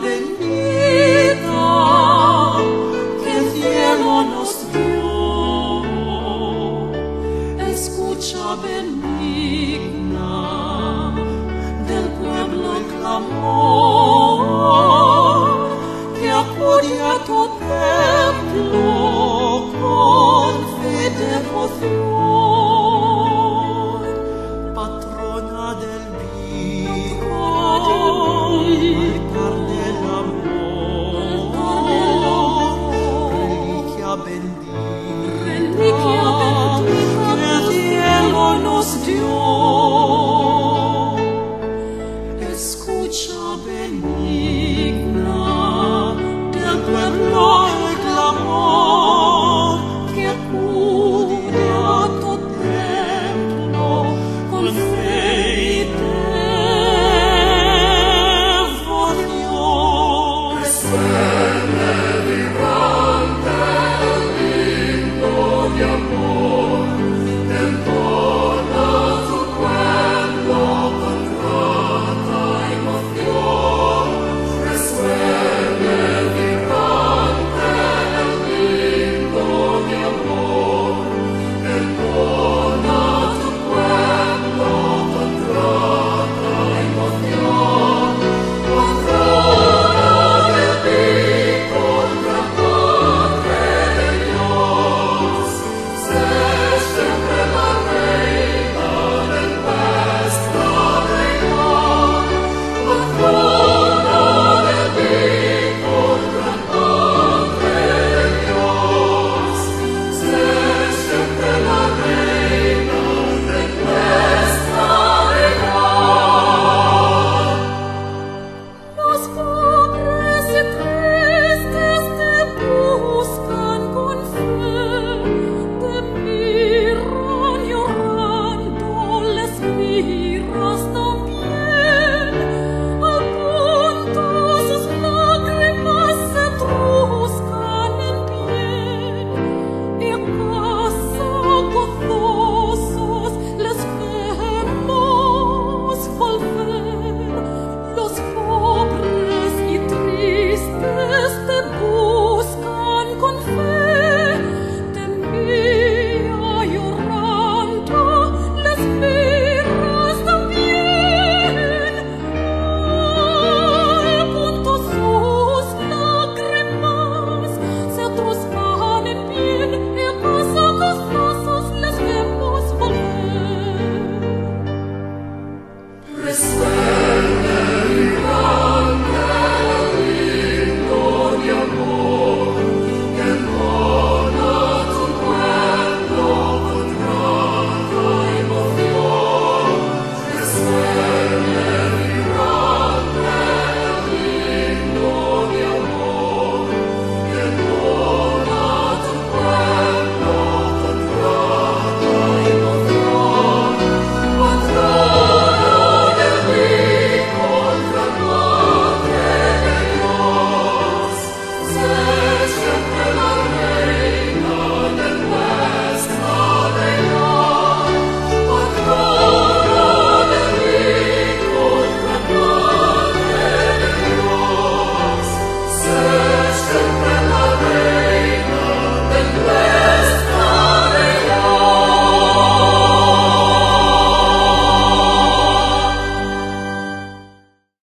bendita que el cielo nos dio. Escucha benigna del pueblo el clamor, que acude a tu templo con fe y devoción. Patrona del bien, altar del amor, reliquia bendita que el cielo nos dio. Escucha benigna del pueblo el clamor, que acude a tu templo con fe y devoción. Resuene vibrante el himno de amor, entona tu pueblo con grata emoción. Resuene vibrante el himno de amor, entona tu pueblo con grata emoción. Patrona del bien, con gran Madre de Dios, sé siempre la reina de nuestra alegría. Patrona del bien, con gran Madre de Dios, sé siempre la reina de nuestra alegría. Los pobres y tristes te buscan con fe, te miran llorando, les miras tan